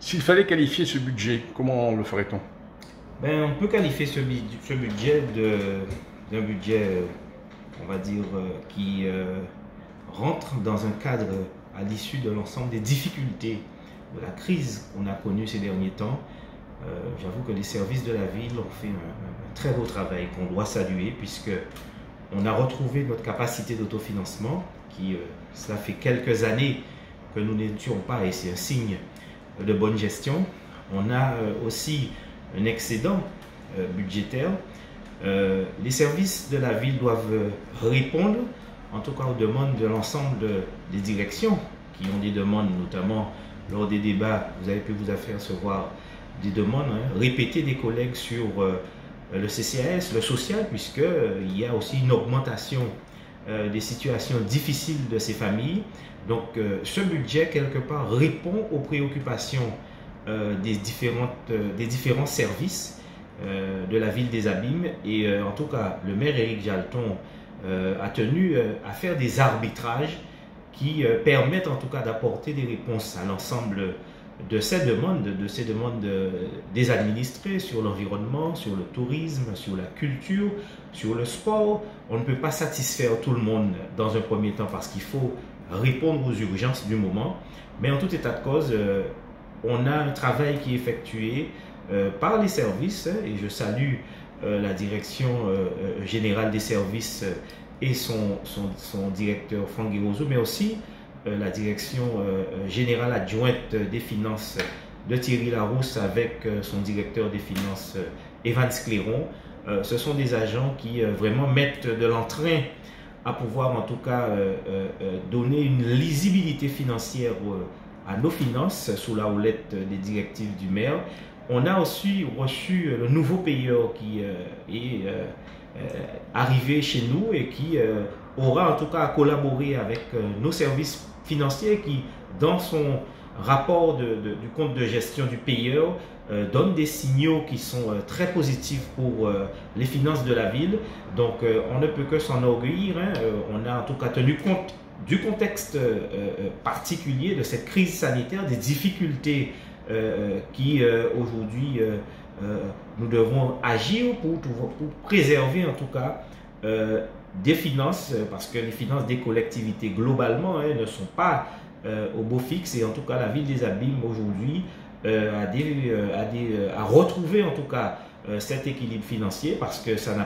S'il fallait qualifier ce budget, comment le ferait-on? Ben, on peut qualifier ce budget d'un budget, on va dire, qui rentre dans un cadre à l'issue de l'ensemble des difficultés de la crise qu'on a connue ces derniers temps. J'avoue que les services de la ville ont fait un très beau travail qu'on doit saluer, puisque on a retrouvé notre capacité d'autofinancement qui, cela fait quelques années que nous n'étions pas, et c'est un signe de bonne gestion. On a aussi un excédent budgétaire. Les services de la ville doivent répondre, en tout cas aux demandes de l'ensemble des directions qui ont des demandes, notamment lors des débats, vous avez pu vous apercevoir des demandes répétées des collègues sur le CCAS, le social, puisqu'il y a aussi une augmentation des situations difficiles de ces familles. Donc ce budget, quelque part, répond aux préoccupations des différents services de la ville des Abîmes. Et en tout cas, le maire Éric Jalton a tenu à faire des arbitrages qui permettent en tout cas d'apporter des réponses à l'ensemble de ces demandes, des administrés sur l'environnement, sur le tourisme, sur la culture, sur le sport. On ne peut pas satisfaire tout le monde dans un premier temps parce qu'il faut répondre aux urgences du moment. Mais en tout état de cause, on a un travail qui est effectué par les services, et je salue la direction générale des services et son directeur Franck Guirozo, mais aussi la direction générale adjointe des finances de Thierry Larousse avec son directeur des finances Evan Scléron. Ce sont des agents qui vraiment mettent de l'entrain à pouvoir en tout cas donner une lisibilité financière à nos finances sous la houlette des directives du maire. On a aussi reçu le nouveau payeur qui est arrivé chez nous et qui aura en tout cas à collaborer avec nos services financiers qui, dans son rapport du compte de gestion du payeur, donne des signaux qui sont très positifs pour les finances de la ville. Donc on ne peut que s'enorgueillir. On a en tout cas tenu compte du contexte particulier de cette crise sanitaire, des difficultés qui aujourd'hui nous devons agir pour préserver en tout cas des finances, parce que les finances des collectivités globalement ne sont pas au beau fixe, et en tout cas la ville des Abîmes aujourd'hui a retrouvé en tout cas cet équilibre financier, parce que ça n'a